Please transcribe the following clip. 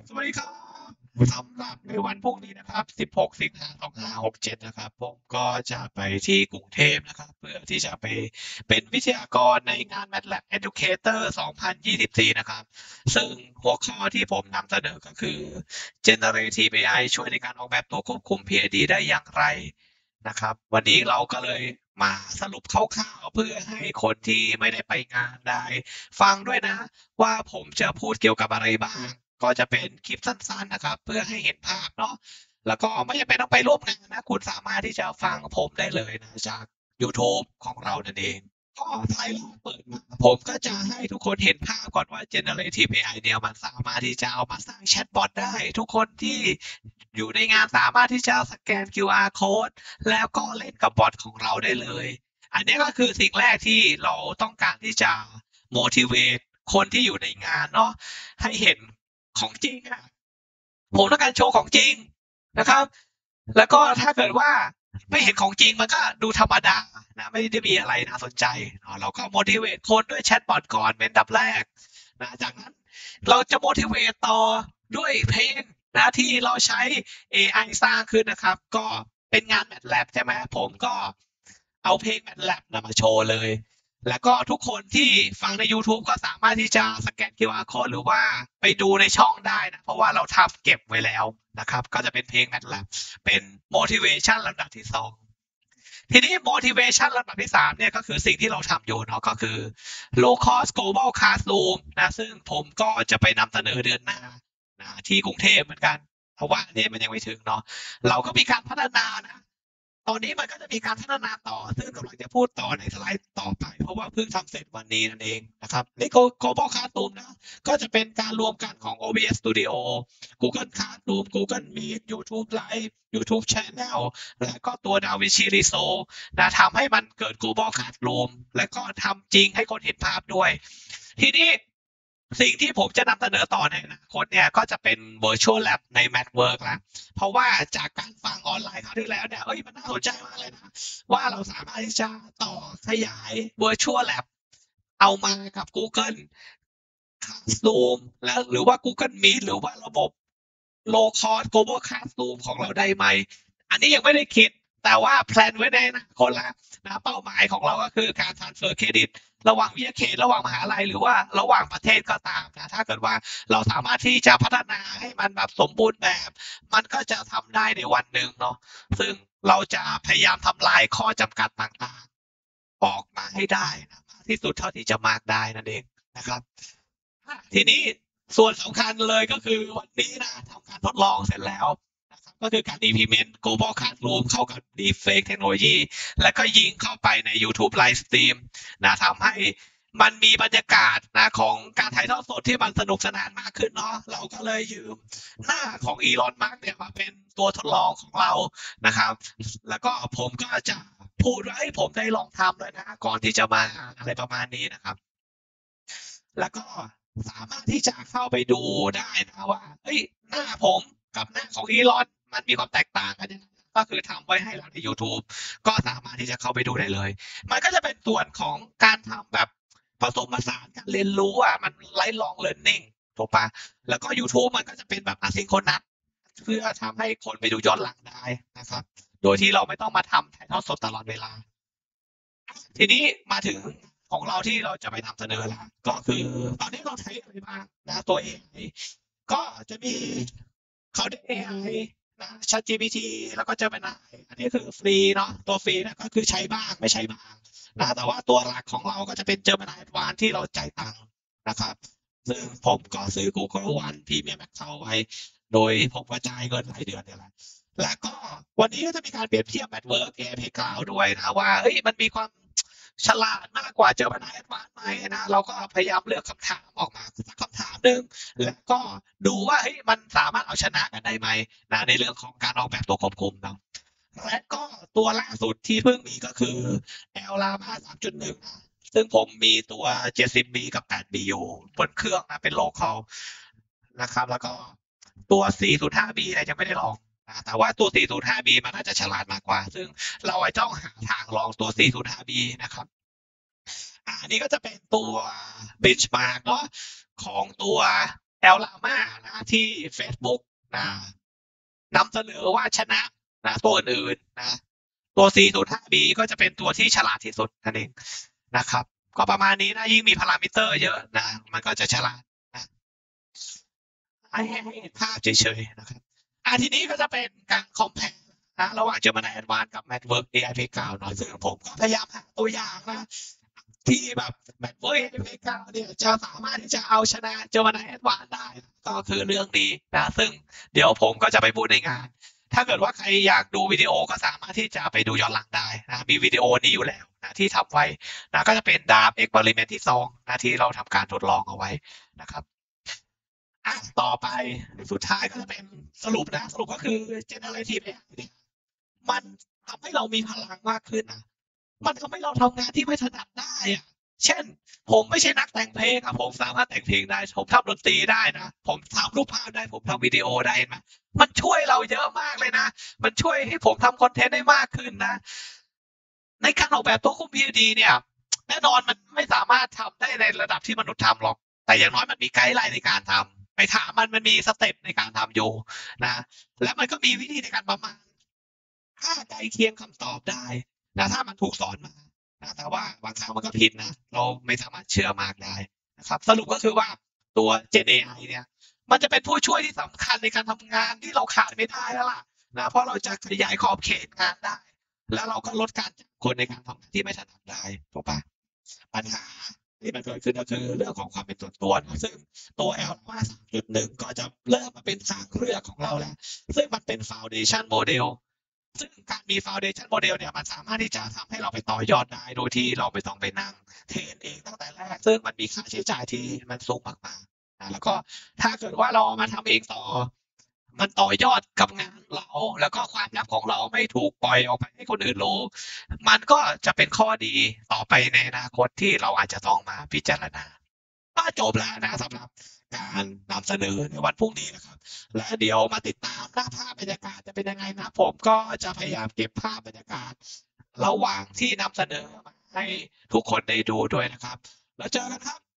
สวัสดีครับสำหรับในวันพรุ่งนี้นะครับ16สิงหาคม2567นะครับผมก็จะไปที่กรุงเทพนะครับเพื่อที่จะไปเป็นวิทยากรในงาน MATLAB Educator 2024นะครับซึ่งหัวข้อที่ผมนำเสนอก็คือ Generative AI ช่วยในการออกแบบตัวควบคุม PID ได้อย่างไรนะครับวันนี้เราก็เลยมาสรุปคร่าวๆเพื่อให้คนที่ไม่ได้ไปงานได้ฟังด้วยนะว่าผมจะพูดเกี่ยวกับอะไรบ้าง ก็จะเป็นคลิปสั้นๆนะครับเพื่อให้เห็นภาพเนาะแล้วก็ไม่จำเป็นต้องไปร่วมงานนะคุณสามารถที่จะฟังผมได้เลยนะจาก YouTube ของเรานั่นเองก็ท้ายเราเปิดมาผมก็จะให้ทุกคนเห็นภาพก่อนว่า generative AI เนี่ยมันสามารถที่จะเอามาสร้างแชทบอทได้ทุกคนที่อยู่ในงานสามารถที่จะสแกน QR code แล้วก็เล่นกับบอทของเราได้เลยอันนี้ก็คือสิ่งแรกที่เราต้องการที่จะ motivate คนที่อยู่ในงานเนาะให้เห็นของจริงอะผมต้องการโชว์ของจริงนะครับแล้วก็ถ้าเกิดว่าไม่เห็นของจริงมันก็ดูธรรมดานะไม่ได้มีอะไรน่าสนใจเราก็ motivate คนด้วยแชทบอทก่อนเป็นอันดับแรกนะจากนั้นเราจะ motivate ต่อด้วยเพลงนะที่เราใช้ AI สร้างขึ้นนะครับก็เป็นงาน MATLAB ใช่ไหมผมก็เอาเพลง MATLAB นำมาโชว์เลย แล้วก็ทุกคนที่ฟังใน YouTube ก็สามารถที่จะสแกน QR code หรือว่าไปดูในช่องได้นะเพราะว่าเราทำเก็บไว้แล้วนะครับก็จะเป็นเพลง MATLAB เป็น motivation ลำดับที่2ทีนี้ motivation ลำดับที่3เนี่ยก็คือสิ่งที่เราทำอยู่เนาะก็คือ low cost global classroom นะซึ่งผมก็จะไปนำเสนอเดือนหน้านะที่กรุงเทพเหมือนกันเพราะว่าเนี่ยมันยังไม่ถึงเนาะเราก็มีการพัฒนานะตอนนี้มันก็จะมีการพัฒนาต่อซึ่งกำลังจะพูดต่อในสไลด์ต่อไปเพราะว่าเพิ่งทำเสร็จวันนี้นั่นเองนะครับใน global classroom นะก็จะเป็นการรวมกันของ OBS Studio Google Classroom Google Meet YouTube Live YouTube Channel และก็ตัว DaVinci Resolve นะทำให้มันเกิด global classroom และก็ทำจริงให้คนเห็นภาพด้วยทีนี้สิ่งที่ผมจะนำเสนอต่อในอนาคตเนี่ยก็จะเป็น virtual lab ใน MathWork แล้วเพราะว่าจากการฟังออนไลน์คราวที่แล้วเนี่ยมันน่าสนใจมากเลยนะว่าเราสามารถที่จะต่อขยาย virtual lab เอามากับ Google Classroom แล้วหรือว่า Google Meet หรือว่าระบบ low cost global classroom ของเราได้ไหมอันนี้ยังไม่ได้คิดแต่ว่าแพลนไว้ในอนาคตแล้วนะเป้าหมายของเราก็คือการ transfer credit ระหว่างวิทยาเขตระหว่างมหาลัยหรือว่าระหว่างประเทศก็ตามนะถ้าเกิดว่าเราสามารถที่จะพัฒนาให้มันแบบสมบูรณ์แบบมันก็จะทำได้ในวันหนึ่งเนาะซึ่งเราจะพยายามทำลายข้อจำกัดต่างๆออกมาให้ได้นะมากที่สุดเท่าที่จะมากได้นั่นเองนะครับทีนี้ส่วนสำคัญเลยก็คือวันนี้นะทำการทดลองเสร็จแล้วนะครับก็คือการ implement global classroom เข้ากับ deepfake เทคโนโลยีและก็ยิงเข้าไปใน YouTube Live Stream นะทำให้มันมีบรรยากาศนะของการถ่ายทอดสดที่มันสนุกสนานมากขึ้นเนาะเราก็เลยยืมหน้าของอีลอนมัสก์เนี่ยมาเป็นตัวทดลองของเรานะครับแล้วก็ผมก็จะพูดว่าผมได้ลองทำเลยนะก่อนที่จะมาอะไรประมาณนี้นะครับแล้วก็สามารถที่จะเข้าไปดูได้นะว่าหน้าผมกับหน้าของอีลอนมันมีความแตกต่างกันยังไงก็คือทำไว้ให้เราใน YouTube ก็สามารถที่จะเข้าไปดูได้เลยมันก็จะเป็นส่วนของการทำแบบผสมผสานการเรียนรู้มันlifelong learning ถูกปะแล้วก็ YouTube มันก็จะเป็นแบบ asynchronous เพื่อทำให้คนไปดูย้อนหลังได้นะครับโดยที่เราไม่ต้องมาทำถ่ายทอดสดตลอดเวลาทีนี้มาถึงของเราที่เราจะไปนำเสนอแล้วก็คือตอนนี้เราใช้อะไรบ้างนะตัว AI ก็จะมี Cloud AI นะ ChatGPT แล้วก็ Gemini อันนี้คือฟรีเนาะตัวฟรีนะก็คือใช้บ้างไม่ใช้บ้างนะแต่ว่าตัวหลักของเราก็จะเป็น Gemini Advanced ที่เราจ่ายตังค์นะครับซึ่งผมก็ซื้อ Google One Premium Account ไว้โดยผมก็จ่ายเงินรายเดือนเนี่ยแหละแล้วก็วันนี้ก็จะมีการเปรียบเทียบ Network AI Playground ด้วยนะว่ามันมีความฉลาดมากกว่า Gemini Advanced ไหมนะเราก็พยายามเลือกคำถามออกมาสักคำถามหนึ่งแล้วก็ดูว่ามันสามารถเอาชนะกันได้ไหมนะในเรื่องของการออกแบบตัวควบคุมเนาะและก็ตัวล่าสุดที่เพิ่งมีก็คือ L Llama 3.1ซึ่งผมมีตัว 70B กับ 8B อยู่บนเครื่องนะเป็น local นะครับแล้วก็ตัว 405B เนี่ยยังไม่ได้ลองนะแต่ว่าตัว 405B มันน่าจะฉลาดมากกว่าซึ่งเราต้องหาทางลองตัว 405B นะครับอันนี้ก็จะเป็นตัว benchmark เนาะของตัวลลาม่านะที่ Facebook นะนำเสนอว่าชนะนะตัวอื่นนะตัว 405B ก็จะเป็นตัวที่ฉลาดที่สุดนั่นเองนะครับ ก็ประมาณนี้นะยิ่งมีพารามิเตอร์เยอะนะมันก็จะฉลาดนะให้เห็นภาพเฉยๆนะครับทีนี้ก็จะเป็นการคอมเพลนะระหว่าง Gemini Advanced กับ MathWorks AI P9 เนาะซึ่งผมก็พยายามหาตัวอย่างนะที่แบบ MathWorks AI P9 เนี่ยจะสามารถที่จะเอาชนะ Gemini Advanced ได้ก็คือเรื่องนี้นะซึ่งเดี๋ยวผมก็จะไปพูดในงาน ถ้าเกิดว่าใครอยากดูวิดีโอก็สามารถที่จะไปดูย้อนหลังได้นะมีวิดีโอนี้อยู่แล้วนะที่ทำไว้นะก็จะเป็นดาบเอ็กซ์เพร์เมนต์ที่2นะที่เราทำการทดลองเอาไว้นะครับต่อไปสุดท้ายก็จะเป็นสรุปนะสรุปก็คือ generative AI เนี่ยมันทำให้เรามีพลังมากขึ้นนะมันทำให้เราทำงานที่ไม่ถนัดได้อะเช่นผมไม่ใช่นักแต่งเพลงอะผมสามารถแต่งเพลงได้ผมทำดนตรีได้นะผมทำรูปภาพได้ผมทำวิดีโอได้ไหมมันช่วยเราเยอะมากเลยนะมันช่วยให้ผมทำคอนเทนต์ได้มากขึ้นนะในการออกแบบตัวคุม PhD เนี่ยแน่นอนมันไม่สามารถทำได้ในระดับที่มนุษย์ทำหรอกแต่อย่างน้อยมันมีไกด์ไลน์ในการทำไปถามมันมีสเต็ปในการทำอยู่นะและมันก็มีวิธีในการประมาณถ้าใกล้เคียงคำตอบได้นะถ้ามันถูกสอนมานะแต่ว่าบางครั้งมันก็ผิดนะเราไม่สามารถเชื่อมากได้นะครับสรุปก็คือว่าตัว Gen AI เนี่ยมันจะเป็นผู้ช่วยที่สำคัญในการทำงานที่เราขาดไม่ได้แล้วล่ะนะเพราะเราจะขยายขอบเขตงานได้ แล้วเราก็ลดการจ้างคนในการทำงานที่ไม่ถนัดได้ถูกปะปัญหาที่มันเกิดขึ้นก็คือเรื่องของความเป็นส่วนตัวนะซึ่งตัว Alpha 3.1 ก็จะเริ่มมาเป็นทางเลือกของเราแล้วซึ่งมันเป็น Foundation Model ซึ่งการมี Foundation Model เนี่ยมันสามารถที่จะทำให้เราไปต่อยอดได้โดยที่เราไม่ต้องไปนั่งเทรนเองตั้งแต่แรกซึ่งมันมีค่าใช้จ่ายที่มันสูงมากๆนะแล้วก็ถ้าเกิดว่าเรามาทำเองต่อมันต่อยอดกับงานเราแล้วก็ความลับของเราไม่ถูกปล่อยออกไปให้คนอื่นรู้มันก็จะเป็นข้อดีต่อไปในอนาคตที่เราอาจจะต้องมาพิจารณาก็จบแล้วนะสำหรับการนำเสนอในวันพรุ่งนี้นะครับและเดี๋ยวมาติดตามนะภาพบรรยากาศจะเป็นยังไงนะผมก็จะพยายามเก็บภาพบรรยากาศระหว่างที่นำเสนอมาให้ทุกคนได้ดูด้วยนะครับแล้วเจอกันครับ